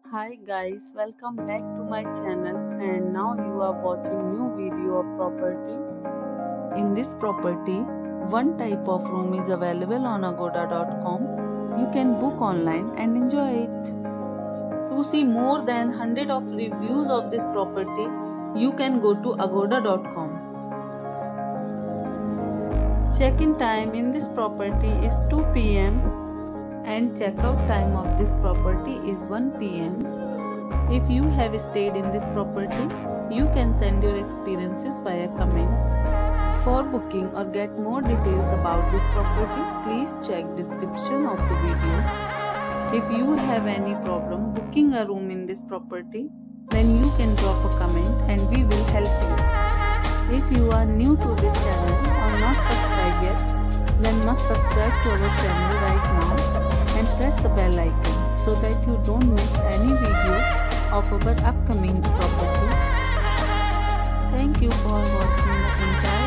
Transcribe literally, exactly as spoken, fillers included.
Hi guys, welcome back to my channel and now you are watching new video of property. In this property, one type of room is available on agoda dot com. You can book online and enjoy it. To see more than one hundred of reviews of this property, you can go to agoda dot com. Check-in time in this property is two p m and checkout time of this property is one p m If you have stayed in this property, you can send your experiences via comments. For booking or get more details about this property, please check description of the video. If you have any problem booking a room in this property, then you can drop a comment and we will help you. If you are new to this channel or not subscribed yet, then must subscribe to our channel right now and press the bell icon so that you don't miss any video of our upcoming property. Thank you for watching the entire